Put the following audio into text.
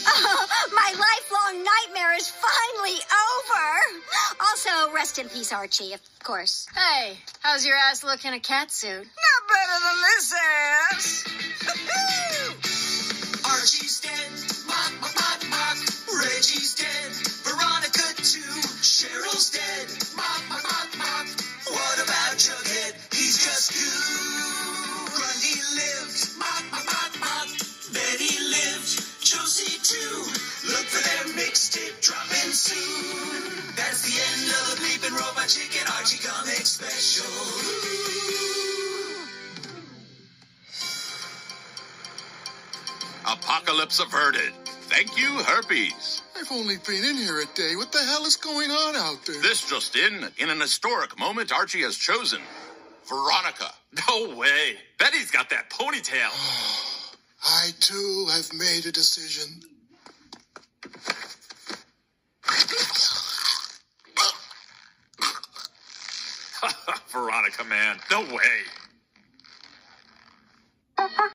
Oh, my lifelong nightmare is finally over. Also, rest in peace, Archie, of course. Hey, how's your ass look in a catsuit? Not better than this ass. Archie's dead. Mock, mock, mock, mock. Reggie's dead. Veronica too. Cheryl's dead. Mock, mock, mock, mock. What about Jughead? He's just goo. Grundy lived. Mock, mock, mock, mock. Betty lived. Josie too. Look for their mixtape dropping soon. That's the end of the bleeping robot chicken Archie comic special. Apocalypse averted. Thank you, herpes. I've only been in here a day. What the hell is going on out there? This just in an historic moment, Archie has chosen Veronica. No way. Betty's got that ponytail. I, too, have made a decision. Veronica, man. No way.